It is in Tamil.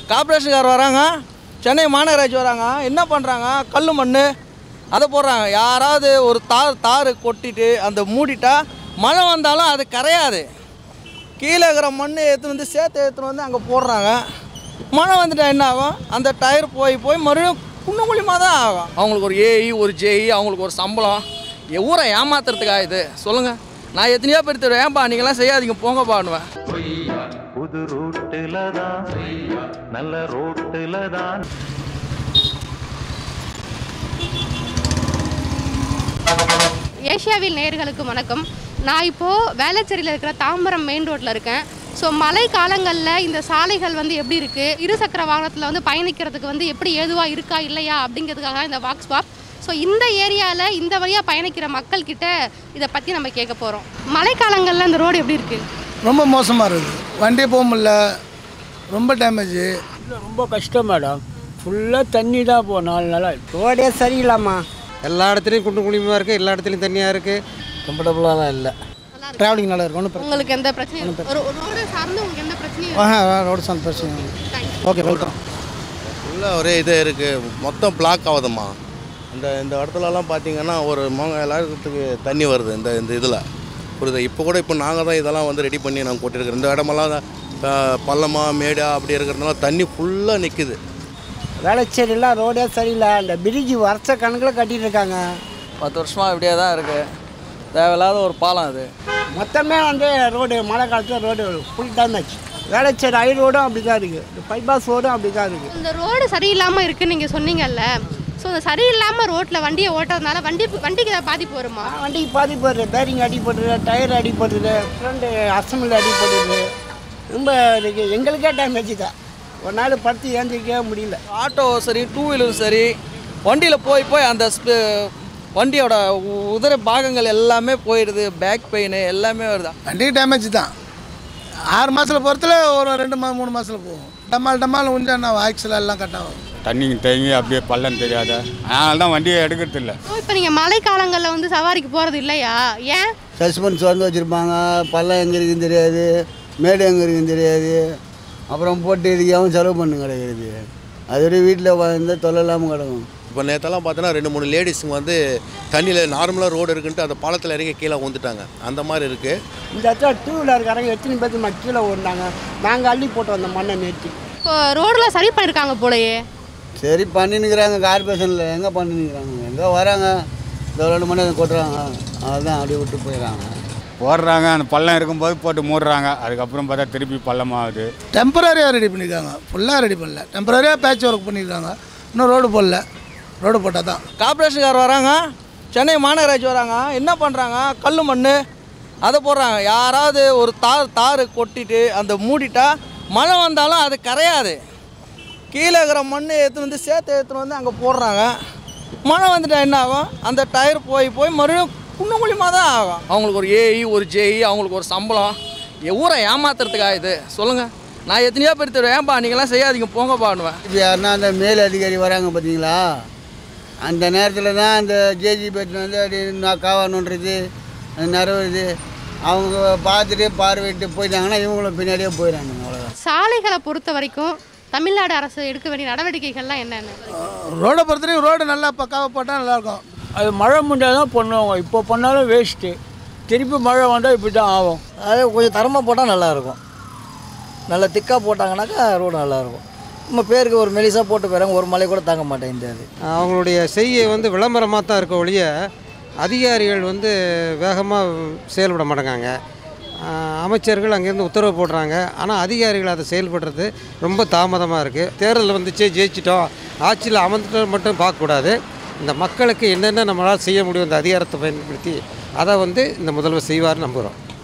கார்ப்பரேஷன்கார் வராங்க, சென்னை மாநகராட்சி வராங்க, என்ன பண்ணுறாங்க, கல் மண் அதை போடுறாங்க. யாராவது ஒரு தார் கொட்டிட்டு அந்த மூடிட்டா மழை வந்தாலும் அது கரையாது. கீழே இருக்கிற மண் எடுத்துன்னு வந்து எடுத்துன்னு வந்து அங்கே போடுறாங்க. மழை வந்துட்டால் என்ன ஆகும், அந்த டயர் போய் மறுபடியும் குன்னும் குழியமாக தான் ஆகும். அவங்களுக்கு ஒரு ஏஇ ஒரு ஜேஇ, அவங்களுக்கு ஒரு சம்பளம், ஊரை ஏமாத்துறதுக்கா இது சொல்லுங்கள்? நான் எத்தனையோ பேர் தருவேன், ஏன்பா நீங்களாம் செய்யாதீங்க போங்க பாடுவேன். புது ரூட்டில் தான் நல்ல ரோட்டில் தான். ஏஷியாவில் நேயர்களுக்கு வணக்கம். நான் இப்போது வேளச்சேரியில் இருக்கிற தாம்பரம் மெயின் ரோட்டில் இருக்கேன். ஸோ மழை காலங்களில் இந்த சாலைகள் வந்து எப்படி இருக்குது, இருசக்கர வாகனத்தில் வந்து பயணிக்கிறதுக்கு வந்து எப்படி ஏதுவாக இருக்கா இல்லையா அப்படிங்கிறதுக்காக இந்த வாக்ஸ் பாப். ஸோ இந்த ஏரியாவில் இந்த வழியாக பயணிக்கிற மக்கள்கிட்ட இதை பற்றி நம்ம கேட்க போகிறோம். மழை காலங்களில் இந்த ரோடு எப்படி இருக்குது? ரொம்ப மோசமாக இருக்குது, வண்டியே போக முடியல, ரொம்ப டேமேஜ். ரொம்ப கஷ்டம் மேடம், ஃபுல்லாக தண்ணி தான் போ 4 நாளாக ரோடே சரியில்லாமா, எல்லா இடத்துலையும் குண்டு குழியமாக இருக்குது, எல்லா இடத்துலையும் தண்ணியாக இருக்குது, கம்ஃபர்டபுளாக இல்லை. ட்ராவலிங் நல்லா இருக்கும், ஒன்றும் உங்களுக்கு எந்த பிரச்சனையும் ஒரு ரோடு சார்ந்து உங்களுக்கு எந்த பிரச்சனையும் ரோடு சார்ந்த பிரச்சனை. Okay, welcome. ஃபுல்லாக ஒரே இதே இருக்குது, மொத்தம் பிளாக் ஆகுதும்மா. இந்த இடத்துலலாம் பார்த்தீங்கன்னா ஒரு எல்லாத்துக்கு தண்ணி வருது இந்த இதில் புரியுது. இப்போ கூட நாங்கள் தான் இதெல்லாம் வந்து ரெடி பண்ணி நாங்கள் கொட்டிருக்கிறோம். இந்த இடமெல்லாம் பள்ளமாக மேடா அப்படி இருக்கிறதுனால தண்ணி ஃபுல்லாக நிற்குது. வேளச்சேரிலாம் ரோடே சரியில்லை. அந்த பிரிட்ஜு வருஷ கணக்கில் கட்டிகிட்டு இருக்காங்க. 10 வருஷமாக இப்படியே தான் இருக்குது, தேவையில்லாத ஒரு பாலம் அது. மொத்தமே வந்து ரோடு மழை காலத்தில் road full damage. Velachery high ரோடும் அப்படி தான் இருக்குது, பைபாஸ் ரோடும் அப்படி தான் இருக்குது. இந்த ரோடு சரியில்லாமல் இருக்குன்னு நீங்கள் சொன்னீங்கல்ல, ஸோ இந்த சரியில்லாமல் ரோட்டில் வண்டியை ஓட்டுறதுனால வண்டிக்கு ஏதாவது பாதிப்பு வருமா? வண்டிக்கு பாதிப்பு வருது, பேரிங் அடிபடுது, டயர் அடிபடுது, ஃப்ரண்ட் அசம்பிள் அடிபடுது. ரொம்ப எங்களுக்கே டேமேஜ் தான், ஒரு நாள் படுத்து ஏந்திரிக்கவே முடியல. ஆட்டோ சரி, 2 வீலரும் சரி, வண்டியில் போய் அந்த வண்டியோட உதர பாகங்கள் எல்லாமே போயிடுது, பேக் பெயின் எல்லாமே வருது. வண்டி டேமேஜ் தான். 6 மாதத்தில் பொறுத்தில் ஒரு 2 மாதம் 3 மாதத்தில் போகும். டமால் உஞ்சா நான் ஆக்சில் எல்லாம் கட்டாகும். தண்ணி தேங்கி அப்படியே பள்ளம் தெரியாத, அதனால தான் வண்டியை எடுக்கிறது இல்லை. இப்போ நீங்கள் மழை காலங்களில் வந்து சவாரிக்கு போகிறது இல்லையா? ஏன்? சஸ்பென்ஸ் வந்து வச்சுருப்பாங்க, பள்ளம் எங்கே இருக்குன்னு தெரியாது, மேடு எங்கே இருக்குன்னு தெரியாது, அப்புறம் போட்டு இதுக்காகவும் செலவு பண்ணு கிடைக்கிறது. அதுவரை வீட்டில் வந்து தொல்லை இல்லாமல் கிடக்கும். இப்போ நேற்றெல்லாம் பார்த்தோன்னா 2-3 லேடிஸுங்க வந்து தண்ணியில் நார்மலாக ரோடு இருக்குன்ட்டு அந்த பாலத்தில் இறங்கி கீழே வந்துட்டாங்க. அந்த மாதிரி இருக்குது. இந்த இடத்துல 2 வீலர்காரங்க எத்தனை பேர் கீழே ஓடினாங்க. நாங்கள் அள்ளி போட்டு வந்த மண்ணை நேற்று. இப்போ ரோடில் சரி பண்ணியிருக்காங்க போலயே. சரி பண்ணினுக்கிறாங்க, கார்பரேஷனில் எங்கே பண்ணினுக்கிறாங்க, எங்கே வராங்க, இந்த 2 மணி கொட்டுறாங்க, அதுதான் அப்படியே விட்டு போயிடறாங்க. போடுறாங்க, அந்த பள்ளம் இருக்கும்போது போட்டு மூடுறாங்க, அதுக்கப்புறம் பார்த்தா திருப்பி பள்ளமாகுது. டெம்பரரியாக ரெடி பண்ணியிருக்காங்க, ஃபுல்லாக ரெடி பண்ணல, டெம்பரரியாக பேட்ச் ஒர்க் பண்ணியிருக்காங்க. இன்னும் ரோடு போடல, ரோடு போட்டால் தான். கார்ப்பரேஷன்கார் வராங்க, சென்னை மாநகராட்சி வராங்க, என்ன பண்ணுறாங்க, கல் மண் அதை போடுறாங்க. யாராவது ஒரு தார் கொட்டிட்டு அந்த மூடிட்டா மழை வந்தாலும் அது கரையாது. கீழே இருக்கிற மண் எடுத்துன்னு வந்து எடுத்துன்னு வந்து அங்கே போடுறாங்க. மழை வந்துட்டால் என்ன ஆகும், அந்த டயர் போய் மறுபடியும் குன்னும் குழியமாக தான் ஆகும். அவங்களுக்கு ஒரு ஏஇ ஒரு ஜேஇ, அவங்களுக்கு ஒரு சம்பளம், ஊரை ஏமாத்துறதுக்கா இது சொல்லுங்கள்? நான் எத்தனையோ பேர் தருவேன், ஏன்பா நீங்களாம் செய்யாதீங்க போங்க பாடுவேன். இப்போ யாருன்னா அந்த மேல் அதிகாரி வராங்க பார்த்தீங்களா, அந்த நேரத்தில் தான் அந்த ஜேஜி பேட்டு வந்து அப்படி நான் காவானுன்றது நிறவுறது, அவங்க பார்த்துட்டு பார்வையிட்டு போயிட்டாங்கன்னா இவங்களும் பின்னாடியே போயிடறாங்க. அவ்வளோதான். சாலைகளை பொறுத்த வரைக்கும் தமிழ்நாடு அரசு எடுக்க வேண்டிய நடவடிக்கைகள்லாம் என்னென்ன? ரோடை பொறுத்தவரைக்கும் ரோடு நல்லா பக்காவாக போட்டால் நல்லாயிருக்கும். அது மழை முன்னாடி தான் பண்ணுவாங்க, இப்போ பண்ணாலும் வேஸ்ட்டு. திருப்பி மழை வந்தால் இப்படி தான் ஆகும். அது கொஞ்சம் தரமாக போட்டால் நல்லாயிருக்கும். நல்லா திக்காக போட்டாங்கனாக்கா ரோடு நல்லாயிருக்கும். நம்ம பேருக்கு ஒரு மெலிசாக போட்டு போயிறாங்க, ஒரு மழை கூட தாங்க மாட்டேங்குது. அவங்களுடைய செய்கை வந்து விளம்பரமாக தான் இருக்க ஒழிய அதிகாரிகள் வந்து வேகமாக செயல்பட மாட்டேங்காங்க. அமைச்சர்கள் அங்கேருந்து உத்தரவு போடுறாங்க, ஆனால் அதிகாரிகள் அதை செயல்படுறது ரொம்ப தாமதமாக இருக்குது. தேர்தலில் வந்துச்சு ஜெயிச்சிட்டோம், ஆட்சியில் அமர்ந்துட்டோம் மட்டும் பார்க்கக்கூடாது. இந்த மக்களுக்கு என்னென்ன நம்மளால் செய்ய முடியும் இந்த அதிகாரத்தை பயன்படுத்தி அதை வந்து இந்த முதல்வர் செய்வார்னு நம்புகிறோம்.